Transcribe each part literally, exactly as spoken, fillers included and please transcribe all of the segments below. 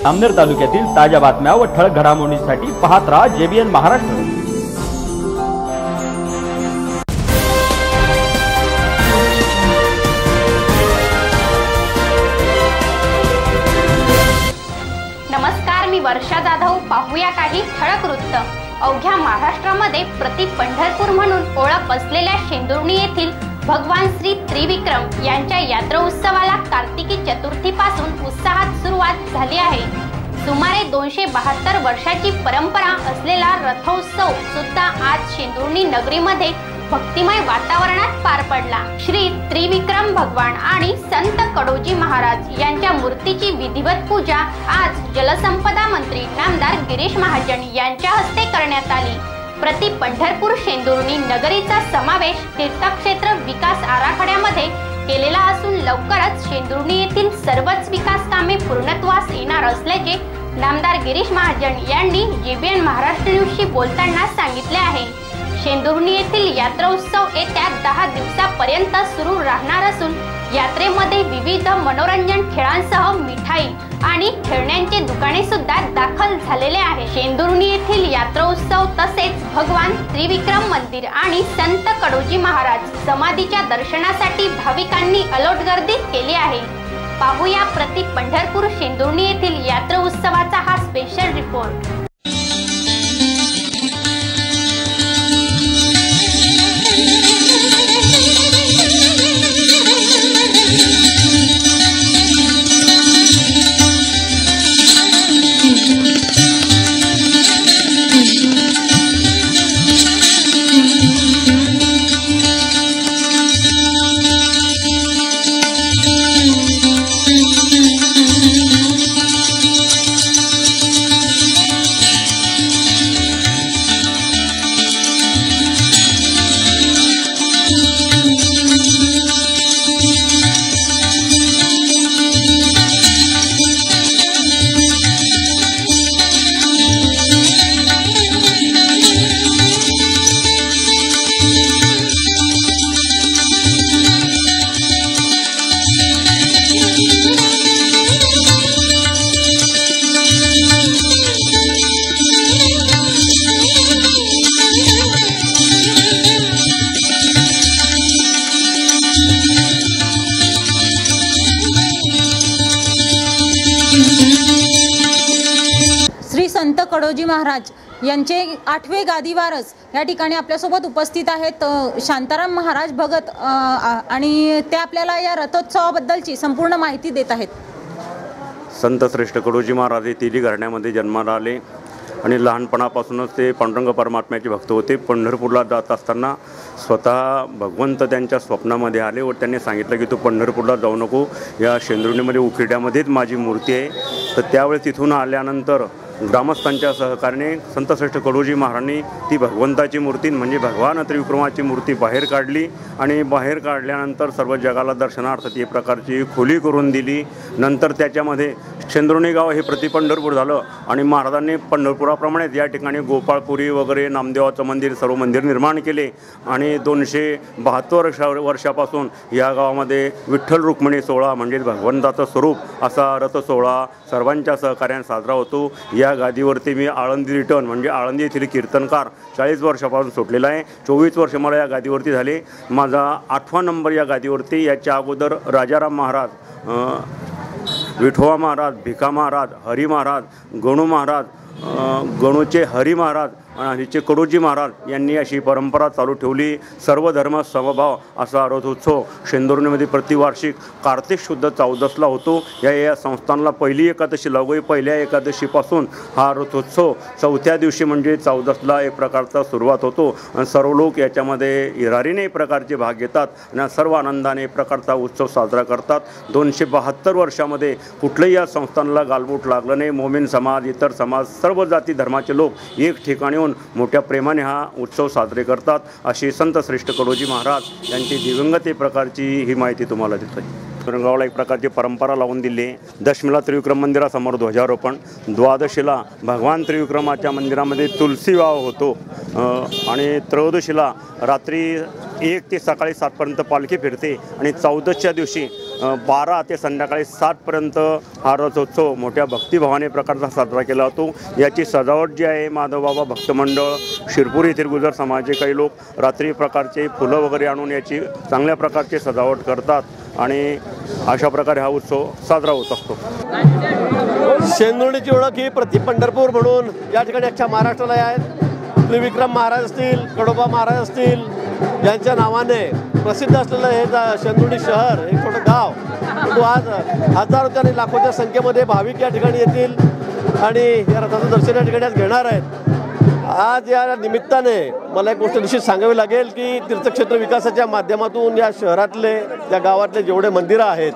अमनेर तालुक्यातील ताज्या बातम्या व ठळक घडामोडींसाठी पाहत राहा जेबीएन महाराष्ट्र। नमस्कार, मी वर्षा जाधव। पाहूया काही ठळक वृत्त। अवघ्या महाराष्ट्रामध्ये प्रति पंढरपूर म्हणून ओळख असलेल्या शेंदुर्णी येथील भगवान श्री त्रिविक्रम यांच्या यात्रा उत्सवाला कार्तिकी चतुर्थी पासून उत्साहात सुरुवात झाली आहे। सुमारे दोनशे बहात्तर वर्षाची परंपरा असलेला रथोत्सव सुद्धा आज शेंदुर्णी नगरीमध्ये भक्तिमय वातावरणात पार पडला। श्री त्रिविक्रम भगवान आणि संत कडोजी महाराज यांच्या मूर्तीची विधिवत पूजा आज जलसंपदा मंत्री नामदार गिरीश महाजन यांच्या हस्ते करण्यात आली। प्रति पंढरपूर शेंदुर्णी नगरीचा समावेश तीर्थक्षेत्र विकास आराखड्यामध्ये केलेला असून लवकरच शेंदुर्णी येथील सर्वच विकास कामे पूर्णत्वास येणार असल्याचे नामदार गिरीश महाजन यांनी जेबीएन महाराष्ट्र न्यूजशी बोलताना सांगितले आहे। शेंदुर्णी येथील यात्रा उत्सव येत्या दहा दिवसापर्यंत सुरू राहणार असून यात्रेमध्ये विविध मनोरंजन खेळांसह मिठाई आणि खेळण्यांचे दुकाने सुद्धा दाखल झालेले आहे। शेंदुर्णी येथील यात्रा उत्सव तसेच भगवान त्रिविक्रम मंदिर आणि संत कडोजी महाराज समाधीच्या दर्शनासाठी भाविकांनी अलोट गर्दी केली आहे। पाहूया प्रति पंढरपूर शेंदुर्णी येथील यात्रा उत्सवाचा हा स्पेशल रिपोर्ट। श्री संत कडोजी महाराज यांचे आठवे गादी वारस या ठिकाणी आपल्यासोबत उपस्थित आहेत शांताराम महाराज भगत आणि ते आपल्याला या रथोत्सवाबद्दलची संपूर्ण माहिती देत आहेत। संत श्रेष्ठ कडोजी महाराज हे तिली घराण्यामध्ये जन्माला आले आणि लहानपणापासूनच ते पांडुरंग परमात्म्याचे भक्त होते। पंढरपूरला जात असताना स्वतः भगवंत त्यांच्या स्वप्नामध्ये आले व त्यांनी सांगितलं की तू पंढरपूरला जाऊ नको, या शेंदुर्णीमध्ये उकिरड्यामध्येच माझी मूर्ती आहे। तर त्यावेळेस तिथून आल्यानंतर ग्रामस्थांच्या सहकार्याने संत श्रेष्ठ कडोजी महाराजांनी ती भगवंताची मूर्ती म्हणजे भगवान त्रिविक्रमाची मूर्ती बाहेर काढली आणि बाहेर काढल्यानंतर सर्व जगाला दर्शनार्थ ती प्रकारची खोली करून दिली। नंतर त्याच्यामध्ये शेंदुर्णी गाव हे प्रति पंढरपूर झालं आणि महाराजांनी पंढरपुराप्रमाणेच या ठिकाणी गोपाळपुरी वगैरे नामदेवाचं मंदिर सर्व मंदिर निर्माण केले आणि दोनशे बहात्तर वर्षा वर्षापासून या गावामध्ये विठ्ठल रुक्मिणी सोहळा म्हणजे भगवंताचं स्वरूप असा रथ सोहळा सर्वांच्या सहकार्याने साजरा होतो। या गादीवरती मी आळंदी रिटर्न म्हणजे आळंदी येथील कीर्तनकार चाळीस वर्षापासून सुटलेला आहे। चोवीस वर्ष मला या गादीवरती झाले। माझा आठवा नंबर या गादीवरती। याच्या अगोदर राजाराम महाराज, विठोबा महाराज, भिका महाराज, हरी महाराज, गणू महाराज, गणूचे हरी महाराज आणि चे कडोजी महाराज यांनी अशी परंपरा चालू ठेवली। सर्व धर्म समभाव असा रथोत्सव शेंदुर्णीमध्ये प्रतिवार्षिक कार्तिक शुद्ध चौदसला होतो। या या संस्थानला पहिली एकादशी लागू आहे। पहिल्या एकादशीपासून हा रथोत्सव चौथ्या दिवशी म्हणजे चौदसला एक प्रकारचा सुरुवात होतो आणि सर्व लोक याच्यामध्ये इरारीने प्रकारचे भाग घेतात आणि सर्व आनंदाने प्रकारचा उत्सव साजरा करतात। दोनशे बहात्तर वर्षामध्ये कुठल्याही या संस्थानला गालबोट लागलं नाही। मोमीन समाज, इतर समाज, सर्व जाती धर्माचे लोक एक ठिकाणी मोठ्या प्रेमाने हा उत्सव साजरे करतात। अशी संत श्रेष्ठ कडोजी महाराज यांची दिवंगत प्रकारची ही माहिती तुम्हाला देतोय। गावाला एक प्रकारची परंपरा लावून दिली आहे। दशमीला त्रिविक्रम मंदिरासमोर ध्वजारोपण, द्वादशीला भगवान त्रिविक्रमाच्या मंदिरामध्ये तुलसी वाव होतो आणि त्रयोदशीला रात्री एक ते सकाळी सातपर्यंत पालखी फिरते आणि चौदसच्या दिवशी बारा ते संध्याकाळी सातपर्यंत हा रथोत्सव मोठ्या भक्तिभावाने प्रकारचा साजरा केला जातो। याची सजावट जी आहे माधवबाबा भक्त मंडळ, शिरपूर येथील गुजर समाजाचे काही लोक रात्री प्रकारचे फुलं वगैरे आणून याची चांगल्या प्रकारचे सजावट करतात आणि अशा प्रकारे हा उत्सव साजरा होत असतो। शेंदुर्णीची ओळख ही प्रति पंढरपूर म्हणून या ठिकाणी अख्ख्या महाराष्ट्राला आहे। त्रिविक्रम महाराज असतील, कडोबा महाराज असतील यांच्या नावाने प्रसिद्ध असलेलं हे शेंदुर्णी शहर, एक छोटं गाव, तो आज हजारोच्या आणि लाखोच्या संख्येमध्ये भाविक या ठिकाणी येतील आणि या रथाचं दर्शन या ठिकाणी आज घेणार आहेत। आज या निमित्ताने मला एक गोष्ट निश्चित सांगावी लागेल की तीर्थक्षेत्र विकासाच्या माध्यमातून या शहरातले, या गावातले जेवढे मंदिरं आहेत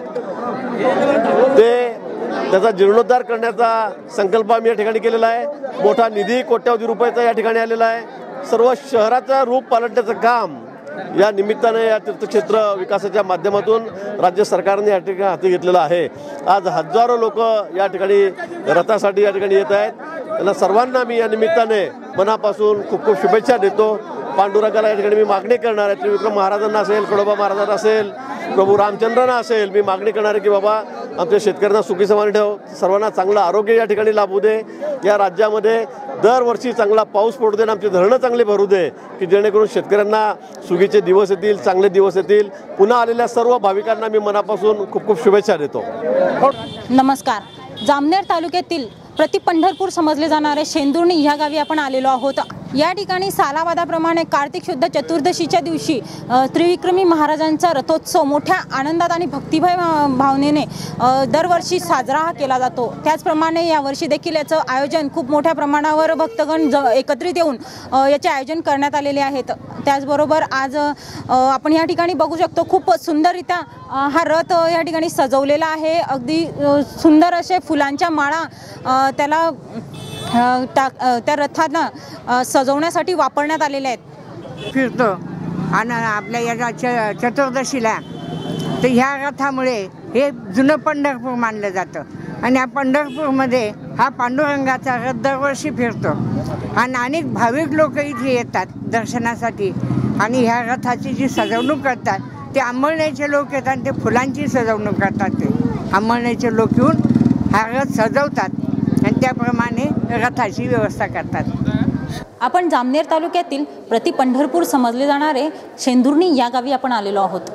ते त्याचा जीर्णोद्धार करण्याचा संकल्प आम्ही या ठिकाणी केलेला आहे। मोठा निधी कोट्यावधी रुपयाचा या ठिकाणी आलेला आहे। सर्व शहराचं रूप पालटण्याचं काम या निमित्ताने या तीर्थक्षेत्र विकासाच्या माध्यमातून राज्य सरकारने या ठिकाणी हाती घेतलेलं आहे। आज हजारो लोक या ठिकाणी रथासाठी या ठिकाणी येत आहेत। त्यांना सर्वांना मी या निमित्ताने मनापासून खूप खूप शुभेच्छा देतो। पांडुरंगाला या ठिकाणी मी मागणी करणार आहे, त्रिविक्रम महाराजांना असेल, कडोबा महाराजांना असेल, प्रभू रामचंद्रांना असेल, मी मागणी करणार आहे की बाबा आमच्या शेतकऱ्यांना सुखी समाधानी ठेव, सर्वांना चांगलं आरोग्य या ठिकाणी लाभू दे, या राज्यामध्ये दरवर्षी चांगला पाऊस पडू दे आणि आमची धरणं चांगली भरू दे की जेणेकरून शेतकऱ्यांना सुखीचे दिवस येतील, चांगले दिवस येतील। पुन्हा आलेल्या सर्व भाविकांना मी मनापासून खूप खूप शुभेच्छा देतो। नमस्कार, जामनेर तालुक्यातील प्रति पंढरपूर समजले जाणारे शेंदुर्णी ह्या गावी आपण आलेलो आहोत। या ठिकाणी सालावादाप्रमाणे कार्तिक शुद्ध चतुर्दशीच्या दिवशी त्रिविक्रमी महाराजांचा रथोत्सव मोठ्या आनंदात आणि भक्तिभाव भावनेने दरवर्षी साजरा केला जातो। त्याचप्रमाणे यावर्षी देखील याचं आयोजन खूप मोठ्या प्रमाणावर भक्तगण ज एकत्रित येऊन याचे आयोजन करण्यात आलेले आहेत। त्याचबरोबर आज आपण या ठिकाणी बघू शकतो खूप सुंदररित्या हा रथ या ठिकाणी सजवलेला आहे। अगदी सुंदर असे फुलांच्या माळा त्याला टाक त्या रथांना सजवण्यासाठी वापरण्यात आलेले आहेत। फिरतो आणि आपल्या या च चतुर्दशीला तर ह्या रथामुळे हे जुनं पंढरपूर मानलं जातं आणि या पंढरपूरमध्ये हा पांडुरंगाचा रथ दरवर्षी फिरतो आणि अनेक भाविक लोक इथे येतात दर्शनासाठी आणि ह्या रथाची जी सजवणूक करतात ते अंमळनेरचे लोक येतात आणि ते फुलांची सजवणूक करतात। ते अंमळनेरचे लोक येऊन हा रथ सजवतात आणि त्याप्रमाणे रथाची व्यवस्था करतात। आपण जामनेर तालुक्यातील प्रति पंढरपूर समजले जाणारे शेंदुर्णी या गावी आपण आलेलो आहोत।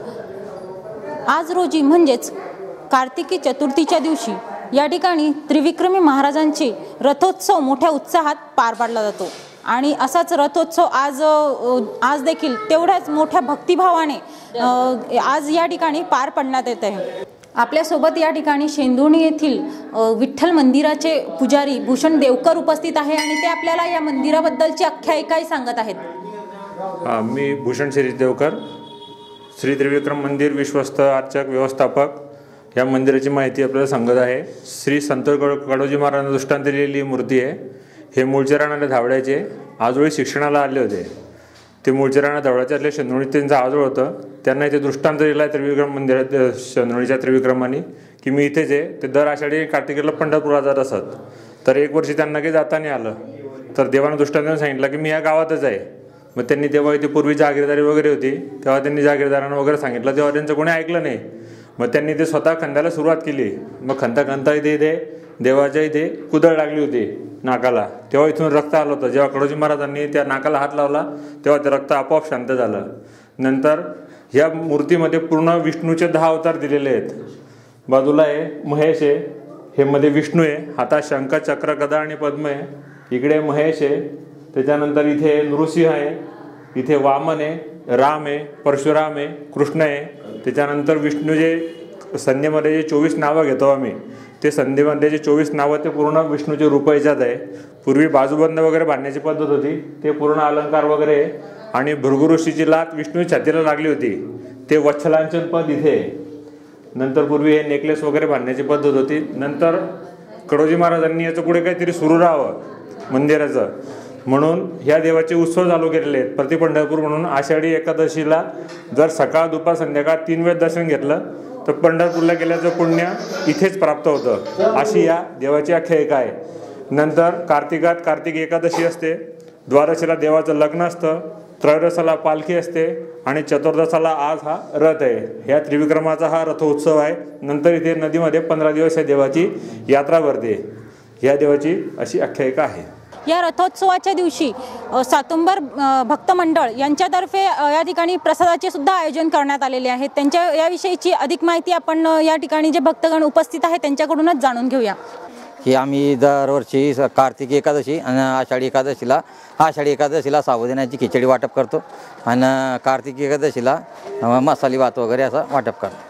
आज रोजी म्हणजेच कार्तिकी चतुर्थीच्या दिवशी या ठिकाणी त्रिविक्रमी महाराजांचे रथोत्सव मोठ्या उत्साहात पार पाडला जातो आणि असाच रथोत्सव आज आज देखील तेवढ्याच मोठ्या भक्तिभावाने आज या ठिकाणी पार पडण्यात येत आहे। आपल्यासोबत या ठिकाणी शेंदुर्णी येथील विठ्ठल मंदिराचे पुजारी भूषण देवकर उपस्थित आहे आणि ते आपल्याला या मंदिराबद्दलची आख्यायिका सांगत आहेत। मी भूषण शिरीष देवकर, श्री त्रिविक्रम मंदिर विश्वस्त अर्चक व्यवस्थापक या मंदिराची माहिती आपल्याला सांगत आहे। श्री संत कडोजी महाराजांना दृष्टांत दिलेली मूर्ती आहे। हे मूळचे राहणारे धावड्याचे आजोळी शिक्षणाला आले होते। ते मूळचे राहणार धावड्याचे असले शेंदुर्णीत त्यांचं आजोळ होतं। त्यांना इथे दृष्टांत दिला आहे त्रिविक्रम मंदिरात शेंदुर्णीच्या त्रिविक्रमाने की मी इथेच आहे। ते दर आषाढी कार्तिकीला पंढरपुरात जात असत। तर एक वर्षी त्यांना काही जाता नाही आलं तर देवानं दृष्टांत देऊन सांगितलं की मी या गावातच आहे। मग त्यांनी तेव्हा इथे पूर्वी जागीरदारी वगैरे होती तेव्हा त्यांनी जागीरदारांना वगैरे सांगितलं तेव्हा त्यांचं कोणी ऐकलं नाही। मग त्यांनी ते स्वतः खंदायला सुरुवात केली। मग खंता खंता इथे इथे देवाच्या इथे कुदळ लागली होती नाकाला, तेव्हा इथून रक्त आलं होतं। जेव्हा कडोजी महाराजांनी त्या नाकाला हात लावला तेव्हा ते रक्त आपोआप शांत झालं। नंतर ह्या मूर्तीमध्ये पूर्ण विष्णूचे दहा अवतार दिलेले आहेत। बाजूला आहे महेश आहे, हे मध्ये विष्णू आहे, हातात शंख चक्र गदा आणि पद्म आहे, इकडे महेश आहे, त्याच्यानंतर इथे नृसिंह आहे, इथे वामन आहे, राम आहे, परशुराम आहे, कृष्ण आहे। त्याच्यानंतर विष्णू जे संध्येमध्ये जे चोवीस नावं घेतो आम्ही ते संध्येमध्ये जे चोवीस नावं ते पूर्ण विष्णूचे रूप याच्यात आहे। पूर्वी बाजूबंद वगैरे बांधण्याची पद्धत होती ते पूर्ण अलंकार वगैरे आहे आणि भृगुऋषीची लात विष्णू छातीला लागली होती ते वत्सलांचन पद इथे। नंतर पूर्वी हे नेकलेस वगैरे बांधण्याची पद्धत होती। नंतर कडोजी महाराजांनी याचं पुढे काहीतरी सुरू राहावं मंदिराचं म्हणून ह्या देवाचे उत्सव चालू केलेले आहेत। प्रति पंढरपूर म्हणून आषाढी एकादशीला जर सकाळ दुपार संध्याकाळ तीन वेळ दर्शन घेतलं तर तर पंढरपूरला गेल्याचं पुण्य इथेच प्राप्त होतं, अशी या देवाची आख्यायिका आहे. नंतर कार्तिकात कार्तिक एकादशी असते, द्वादशीला देवाचं लग्न असतं, त्रयोदशाला पालखी असते आणि चतुर्दशाला आज हा रथ आहे. ह्या त्रिविक्रमाचा हा रथोत्सव आहे. नंतर इथे नदीमध्ये पंधरा दिवस या देवाची यात्रा भरते. या देवाची अशी आख्यायिका आहे. या रथोत्सवाच्या दिवशी सातुंबर भक्त मंडळ यांच्यातर्फे या ठिकाणी प्रसादाचे सुद्धा आयोजन करण्यात आलेले आहे. त्यांच्या याविषयीची अधिक माहिती आपण या ठिकाणी जे भक्तगण उपस्थित आहेत त्यांच्याकडूनच जाणून घेऊया. की आम्ही दरवर्षी कार्तिक एकादशी आणि आषाढी एकादशीला आषाढी एकादशीला साबुदाण्याची खिचडी वाटप करतो आणि कार्तिक एकादशीला मसाली भात वगैरे असं वाटप करतो.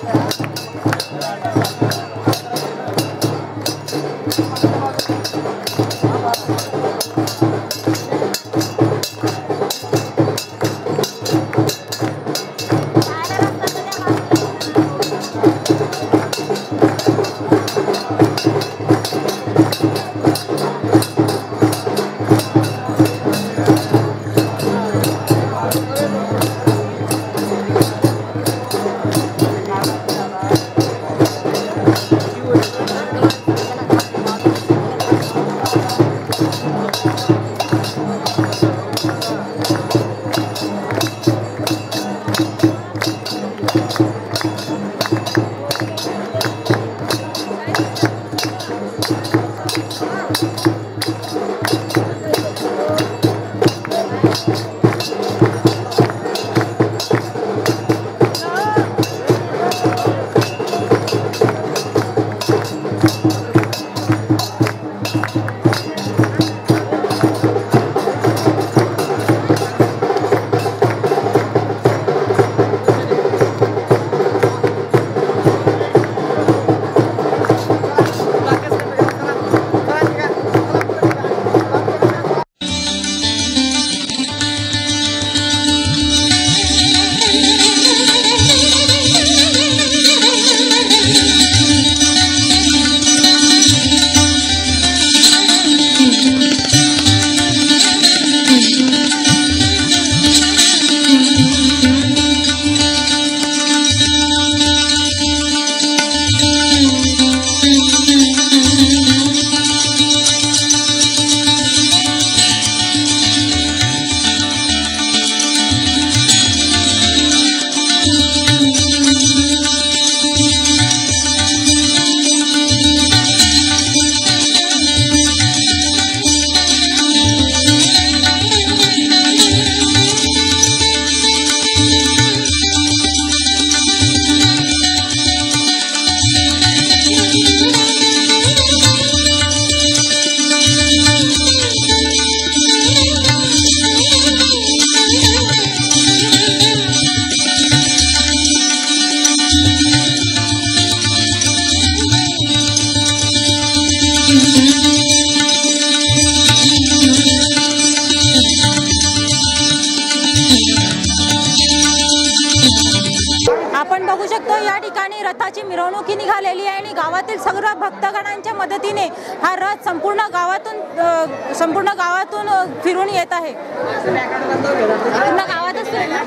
आपण बघू शकतो या ठिकाणी रथाची मिरवणुकी निघालेली आहे आणि गावातील सर्व भक्तगणांच्या मदतीने हा रथ संपूर्ण गावातून संपूर्ण गावातून फिरून येत आहे. पूर्ण गावातच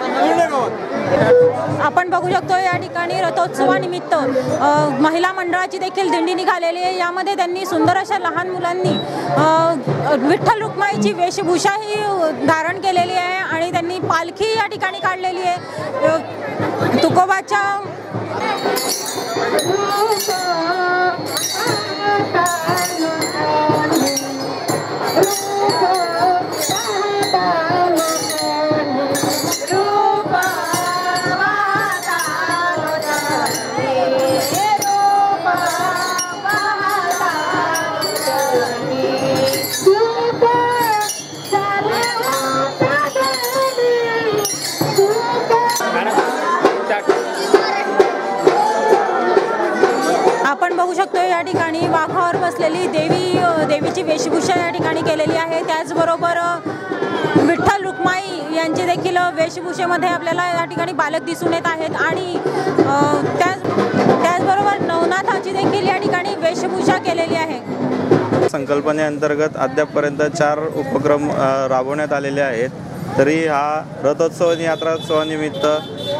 आपण बघू शकतो या ठिकाणी रथोत्सवानिमित्त महिला मंडळाची देखील दिंडी निघालेली आहे. यामध्ये त्यांनी सुंदर अशा लहान मुलांनी विठ्ठल रुक्माईची वेशभूषा ही धारण केलेली आहे आणि त्यांनी पालखी या ठिकाणी काढलेली आहे. तुकोबाच्या आपण बघू शकतो या ठिकाणी वाघावर बसलेली देवी देवीची वेशभूषा या ठिकाणी केलेली आहे. त्याचबरोबर विठ्ठल रुक्माई यांचे देखील वेशभूषेमध्ये आपल्याला या ठिकाणी बालक दिसून येत आहेत आणि त्याच त्याचबरोबर नवनाथाची देखील या ठिकाणी वेशभूषा केलेली आहे. संकल्पनेअंतर्गत अद्यापपर्यंत चार उपक्रम राबवण्यात आलेले आहेत. तरी हा रथोत्सव आणि यात्रोत्सवानिमित्त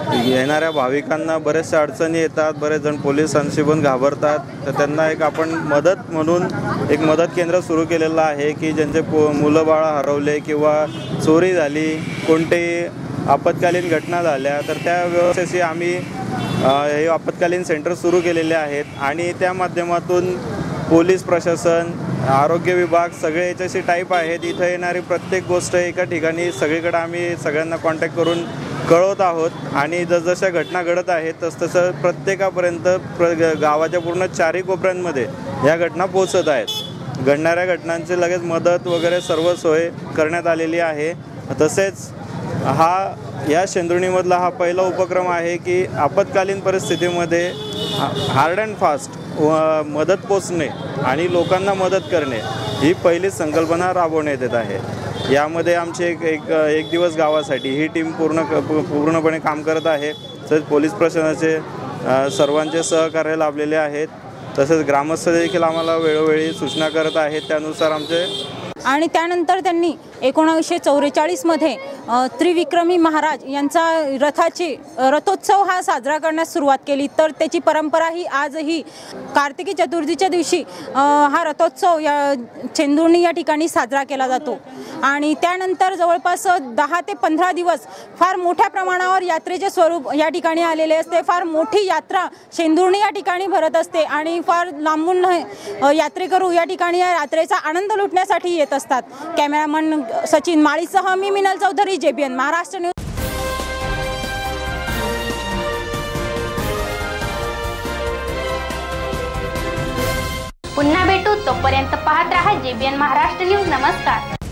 येणाऱ्या भाविकांना बऱ्याचशा अडचणी येतात, बरेच जण पोलिसांशी पण घाबरतात, तर त्यांना एक आपण मदत म्हणून एक मदत केंद्र सुरू केलेलं आहे की ज्यांचे पो मुलं बाळं हरवले किंवा चोरी झाली, कोणतेही आपत्कालीन घटना झाल्या तर त्या व्यवस्थेशी आम्ही हे आपत्कालीन सेंटर सुरू केलेले आहेत आणि त्या माध्यमातून पोलीस प्रशासन, आरोग्य विभाग सगळे याच्याशी टाईप आहेत. इथं येणारी प्रत्येक गोष्ट एका ठिकाणी सगळीकडे आम्ही सगळ्यांना कॉन्टॅक्ट करून कळवत आहोत आणि जसजशा घटना घडत आहेत तसतसं प्रत्येकापर्यंत प्र गावाच्या पूर्ण चारही कोपऱ्यांमध्ये या घटना पोहोचत आहेत. घडणाऱ्या घटनांची लगेच मदत वगैरे सर्व सोय करण्यात आलेली आहे. तसेच हा या शेंदुर्णीमधला हा पहिला उपक्रम आहे की आपत्कालीन परिस्थितीमध्ये हार्ड अँड फास्ट मदत पोचणे आणि लोकांना मदत करणे ही पहिलीच संकल्पना राबवण्यात येत आहे. यामध्ये आमचे एक एक एक दिवस गावासाठी ही टीम पूर्ण पूर्णपणे काम करत आहे. तसेच पोलीस प्रशासनाचे सर्वांचे सहकार्य लाभलेले आहेत. तसेच ग्रामस्थ देखील आम्हाला वेळोवेळी सूचना करत आहेत. त्यानुसार आमचे आणि त्यानंतर त्यांनी एकोणीसशे चौवेचाळीसमध्ये त्रिविक्रमी महाराज यांचा रथाची रथोत्सव हा साजरा करण्यास सुरुवात केली. तर त्याची परंपरा ही आजही कार्तिकी चतुर्थीच्या दिवशी हा रथोत्सव या चेंदुर्णी या ठिकाणी साजरा केला जातो. आणि त्यानंतर जवळपास दहा ते पंधरा दिवस फार मोठ्या प्रमाणावर यात्रेचे स्वरूप या ठिकाणी आलेले असते. फार मोठी यात्रा शेंदुर्णी या ठिकाणी भरत असते आणि फार लांबून यात्रेकरू या ठिकाणी या यात्रेचा आनंद लुटण्यासाठी येत असतात. कॅमेरामन सचिन माळीसह मी मिनल चौधरी, जेबीएन महाराष्ट्र न्यूज. पुन्हा भेटू, तोपर्यंत पाहत रहा जेबीएन महाराष्ट्र न्यूज. नमस्कार.